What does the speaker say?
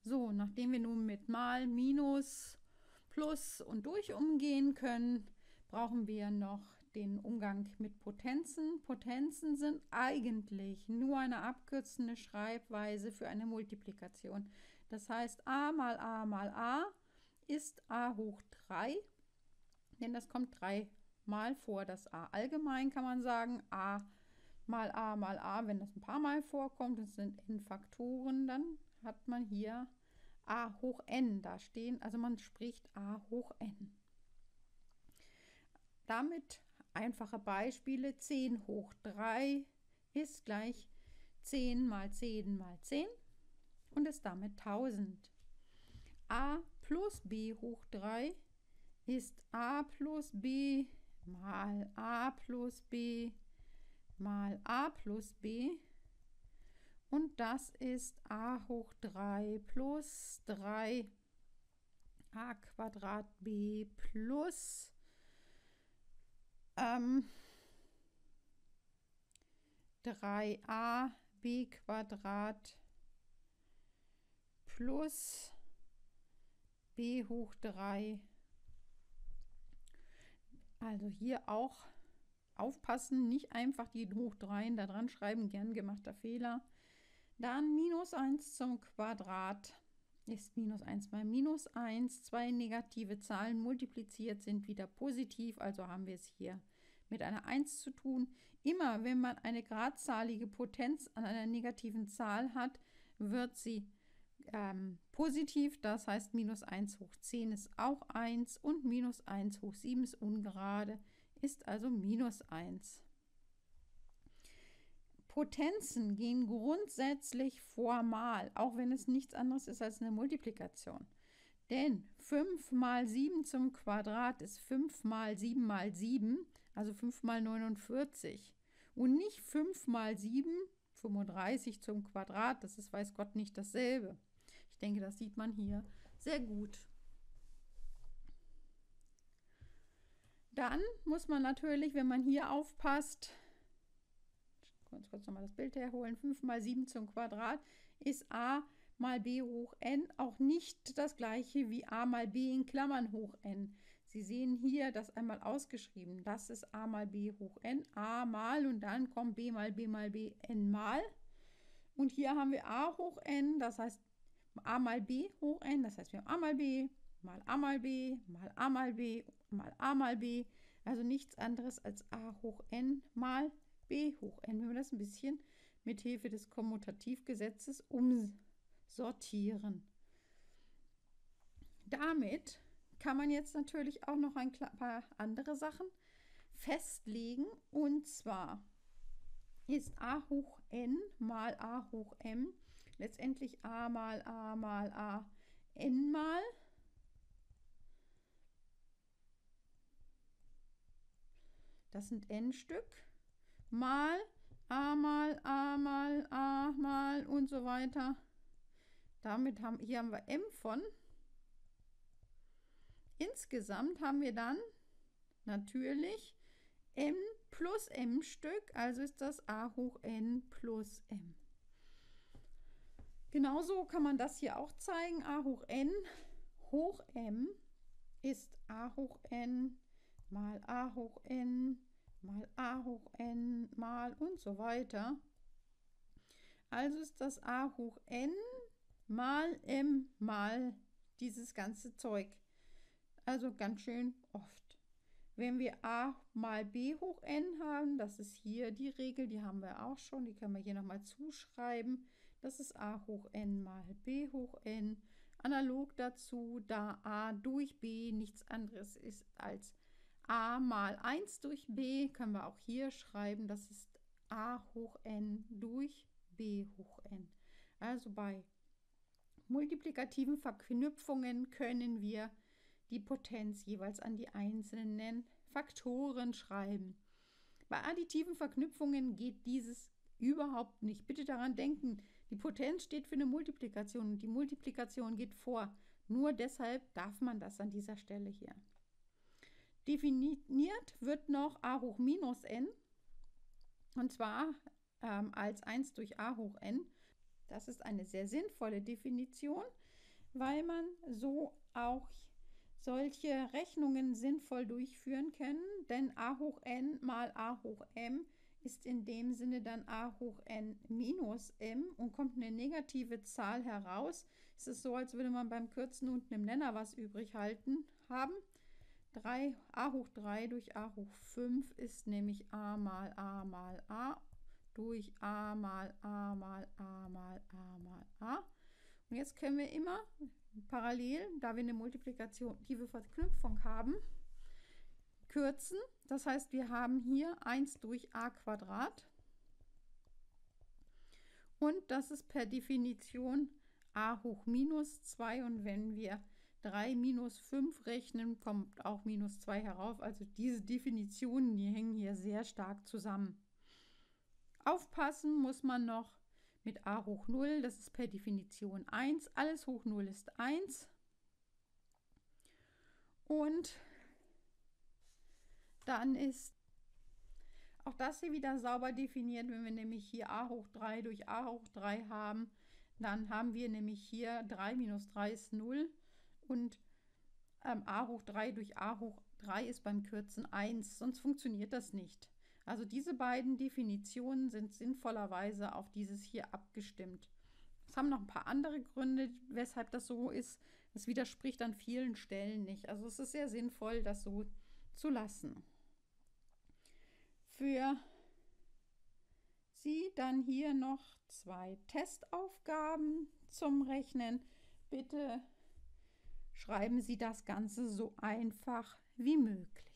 So, nachdem wir nun mit Mal, Minus, Plus und durch umgehen können, brauchen wir noch den Umgang mit Potenzen. Potenzen sind eigentlich nur eine abkürzende Schreibweise für eine Multiplikation. Das heißt, a mal a mal a ist a hoch 3, denn das kommt 3 Mal vor, das a. Allgemein kann man sagen, a mal a, wenn das ein paar Mal vorkommt, das sind n Faktoren, dann hat man hier a hoch n da stehen, also man spricht a hoch n. Damit einfache Beispiele: 10 hoch 3 ist gleich 10 mal 10 mal 10 und ist damit 1000. A plus b hoch 3 ist a plus b mal a plus b mal a plus b und das ist a hoch 3 plus 3 a Quadrat b plus 3a b Quadrat plus b hoch 3. Also hier auch aufpassen, nicht einfach die hoch 3 da dran schreiben, gern gemachter Fehler. Dann minus 1 zum Quadrat ist minus 1 mal minus 1. Zwei negative Zahlen multipliziert sind wieder positiv, also haben wir es hier mit einer 1 zu tun. Immer wenn man eine gradzahlige Potenz an einer negativen Zahl hat, wird sie positiv, das heißt minus 1 hoch 10 ist auch 1 und minus 1 hoch 7 ist ungerade, ist also minus 1. Potenzen gehen grundsätzlich vor Mal, auch wenn es nichts anderes ist als eine Multiplikation. Denn 5 mal 7 zum Quadrat ist 5 mal 7 mal 7, also 5 mal 49. Und nicht 5 mal 7, 35 zum Quadrat, das ist weiß Gott nicht dasselbe. Ich denke, das sieht man hier sehr gut. Dann muss man natürlich, wenn man hier aufpasst, kurz nochmal das Bild herholen, 5 mal 7 zum Quadrat ist a mal b hoch n auch nicht das gleiche wie a mal b in Klammern hoch n. Sie sehen hier das einmal ausgeschrieben. Das ist a mal b hoch n, a mal und dann kommt b mal b mal b n mal. Und hier haben wir a hoch n, das heißt a mal b hoch n, das heißt wir haben a mal b, mal a mal b, mal a mal b, mal a mal b. Also nichts anderes als a hoch n mal b hoch n, wenn wir das ein bisschen mit Hilfe des Kommutativgesetzes umsortieren. Damit kann man jetzt natürlich auch noch ein paar andere Sachen festlegen, und zwar ist a hoch n mal a hoch m letztendlich a mal a mal a n mal das sind n Stück mal a mal a mal a mal und so weiter. Damit haben wir m von. Insgesamt haben wir dann natürlich m plus m Stück, also ist das a hoch n plus m. Genauso kann man das hier auch zeigen. A hoch n hoch m ist a hoch n mal a hoch n mal a hoch n mal und so weiter. Also ist das a hoch n mal m mal dieses ganze Zeug. Also ganz schön oft. Wenn wir a mal b hoch n haben, das ist hier die Regel, die haben wir auch schon, die können wir hier nochmal zuschreiben. Das ist a hoch n mal b hoch n. Analog dazu, da a durch b nichts anderes ist als a mal 1 durch b, können wir auch hier schreiben, das ist a hoch n durch b hoch n. Also bei multiplikativen Verknüpfungen können wir die Potenz jeweils an die einzelnen Faktoren schreiben. Bei additiven Verknüpfungen geht dieses überhaupt nicht. Bitte daran denken, die Potenz steht für eine Multiplikation und die Multiplikation geht vor. Nur deshalb darf man das an dieser Stelle hier. Definiert wird noch a hoch minus n, und zwar als 1 durch a hoch n. Das ist eine sehr sinnvolle Definition, weil man so auch solche Rechnungen sinnvoll durchführen kann, denn a hoch n mal a hoch m ist in dem Sinne dann a hoch n minus m und kommt eine negative Zahl heraus. Es ist so, als würde man beim Kürzen unten im Nenner was übrig haben. a hoch 3 durch a hoch 5 ist nämlich a mal a mal a durch a mal a mal a mal a mal a. Und jetzt können wir immer parallel, da wir eine multiplikative Verknüpfung haben, kürzen. Das heißt, wir haben hier 1 durch a Quadrat. Und das ist per Definition a hoch minus 2. Und wenn wir 3 minus 5 rechnen, kommt auch minus 2 herauf. Also diese Definitionen, die hängen hier sehr stark zusammen. Aufpassen muss man noch mit a hoch 0, das ist per Definition 1. Alles hoch 0 ist 1. Und dann ist auch das hier wieder sauber definiert. Wenn wir nämlich hier a hoch 3 durch a hoch 3 haben, dann haben wir nämlich hier 3 minus 3 ist 0 und a hoch 3 durch a hoch 3 ist beim Kürzen 1, sonst funktioniert das nicht. Also diese beiden Definitionen sind sinnvollerweise auf dieses hier abgestimmt. Es haben noch ein paar andere Gründe, weshalb das so ist. Es widerspricht an vielen Stellen nicht. Also es ist sehr sinnvoll, das so zu lassen. Für Sie dann hier noch 2 Testaufgaben zum Rechnen. Bitte schreiben Sie das Ganze so einfach wie möglich.